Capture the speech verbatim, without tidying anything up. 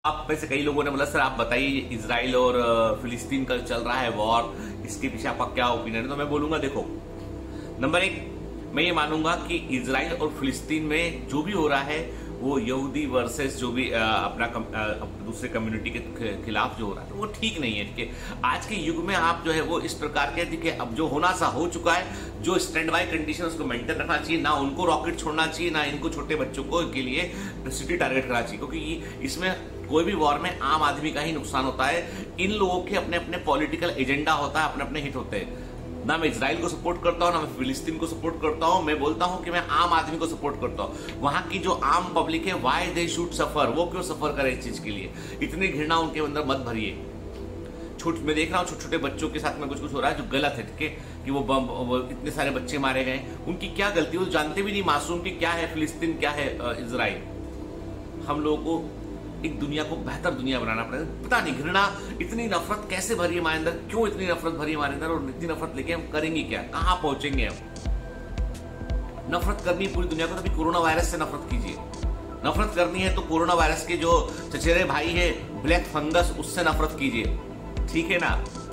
आप में से कई लोगों ने बोला सर आप बताइए इजराइल और फिलिस्तीन का चल रहा है वॉर, इसके पीछे आपका क्या ओपिनियन है। तो मैं बोलूंगा देखो, नंबर एक मैं ये मानूंगा कि इजराइल और फिलिस्तीन में जो भी हो रहा है वो यहूदी वर्सेस जो भी अपना कम, दूसरे कम्युनिटी के खिलाफ जो हो रहा है तो वो ठीक नहीं है। ठीक है, आज के युग में आप जो है वो इस प्रकार के देखिए अब जो होना सा हो चुका है, जो स्टैंड बाय कंडीशन उसको मेंटेन रखना चाहिए, ना उनको रॉकेट छोड़ना चाहिए, ना इनको छोटे बच्चों को के लिए सिटी टारगेट करना चाहिए, क्योंकि इसमें कोई भी वॉर में आम आदमी का ही नुकसान होता है। इन लोगों के अपने अपने पॉलिटिकल एजेंडा होता है, अपने अपने हित होते हैं। ना मैं इजराइल को सपोर्ट करता हूं, ना मैं फिलिस्तीन को सपोर्ट करता हूं। मैं बोलता हूं कि मैं आम आदमी को सपोर्ट करता हूं। वहां की जो आम पब्लिक है, वाई दे शुड सफर, वो क्यों सफर करे इस चीज के लिए? इतनी घृणा उनके अंदर मत भरिए। छोट मैं देख रहा हूँ छोटे छोटे बच्चों के साथ में कुछ कुछ हो रहा है जो गलत है। ठीक है, कि वो बम वो इतने सारे बच्चे मारे गए, उनकी क्या गलती? वो जानते भी नहीं मासूम की क्या है फिलिस्तीन, क्या है इजराइल। हम लोगों को एक दुनिया को बेहतर दुनिया बनाना पड़ेगा। पता नहीं घृणा, इतनी नफरत कैसे भरी है हमारे अंदर, क्यों इतनी नफरत भरी है हमारे अंदर, और इतनी नफरत लेके हम करेंगे क्या, कहां पहुंचेंगे हम? नफरत करनी पूरी दुनिया को, तभी कोरोना वायरस से नफरत कीजिए। नफरत करनी है तो कोरोना वायरस के जो चचेरे भाई है ब्लैक फंगस, उससे नफरत कीजिए। ठीक है ना?